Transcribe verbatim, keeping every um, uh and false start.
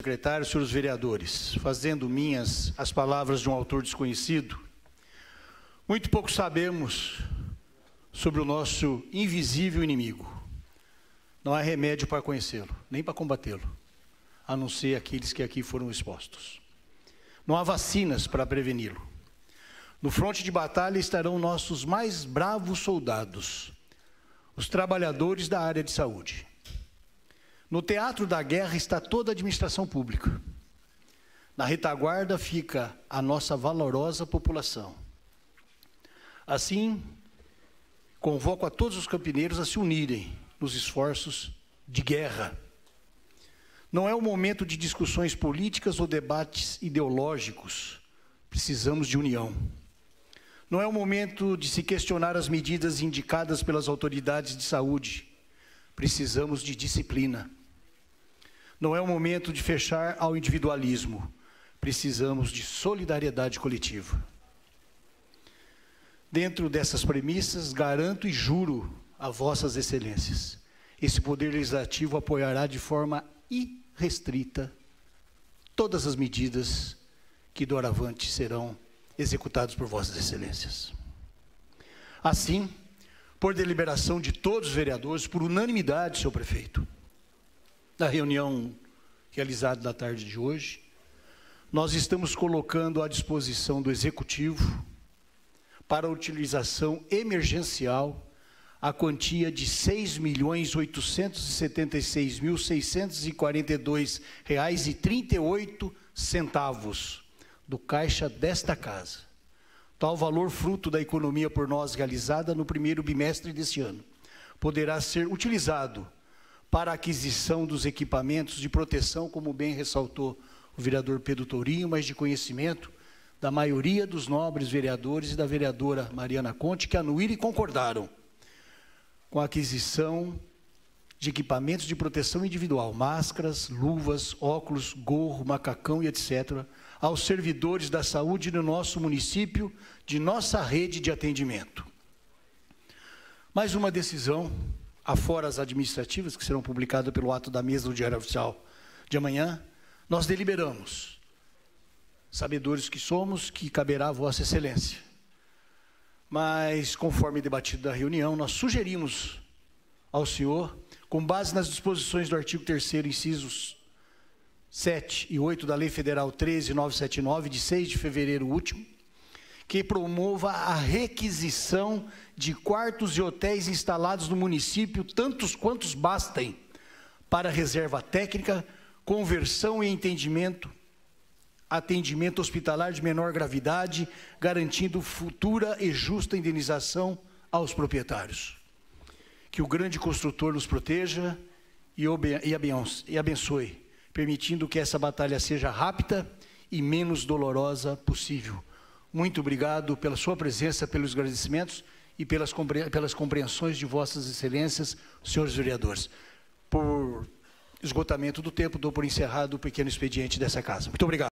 Secretário, senhores vereadores, fazendo minhas as palavras de um autor desconhecido, muito pouco sabemos sobre o nosso invisível inimigo. Não há remédio para conhecê-lo, nem para combatê-lo, a não ser aqueles que aqui foram expostos. Não há vacinas para preveni-lo. No fronte de batalha estarão nossos mais bravos soldados, os trabalhadores da área de saúde. No teatro da guerra está toda a administração pública. Na retaguarda fica a nossa valorosa população. Assim, convoco a todos os campineiros a se unirem nos esforços de guerra. Não é o momento de discussões políticas ou debates ideológicos. Precisamos de união. Não é o momento de se questionar as medidas indicadas pelas autoridades de saúde. Precisamos de disciplina. Não é o momento de fechar ao individualismo. Precisamos de solidariedade coletiva. Dentro dessas premissas, garanto e juro a vossas excelências, esse Poder Legislativo apoiará de forma irrestrita todas as medidas que doravante serão executadas por vossas excelências. Assim, por deliberação de todos os vereadores, por unanimidade, senhor prefeito, na reunião realizada na tarde de hoje, nós estamos colocando à disposição do Executivo para a utilização emergencial a quantia de seis milhões oitocentos e setenta e seis mil seiscentos e quarenta e dois reais e trinta e oito centavos do caixa desta casa. Tal valor, fruto da economia por nós realizada no primeiro bimestre deste ano, poderá ser utilizado para a aquisição dos equipamentos de proteção, como bem ressaltou o vereador Pedro Tourinho, mas de conhecimento da maioria dos nobres vereadores e da vereadora Mariana Conte, que anuíram e concordaram com a aquisição de equipamentos de proteção individual, máscaras, luvas, óculos, gorro, macacão e etcétera, aos servidores da saúde no nosso município, de nossa rede de atendimento. Mais uma decisão, afora as administrativas, que serão publicadas pelo ato da mesa do Diário Oficial de amanhã, nós deliberamos, sabedores que somos, que caberá a vossa excelência. Mas, conforme debatido da reunião, nós sugerimos ao senhor, com base nas disposições do artigo terceiro, incisos sete e oito da Lei Federal treze mil novecentos e setenta e nove, de seis de fevereiro último, que promova a requisição de quartos e hotéis instalados no município, tantos quantos bastem, para reserva técnica, conversão e entendimento, atendimento hospitalar de menor gravidade, garantindo futura e justa indenização aos proprietários. Que o grande construtor nos proteja e abençoe, permitindo que essa batalha seja rápida e menos dolorosa possível. Muito obrigado pela sua presença, pelos agradecimentos e pelas, compre pelas compreensões de vossas excelências, senhores vereadores. Por esgotamento do tempo, dou por encerrado o pequeno expediente dessa casa. Muito obrigado.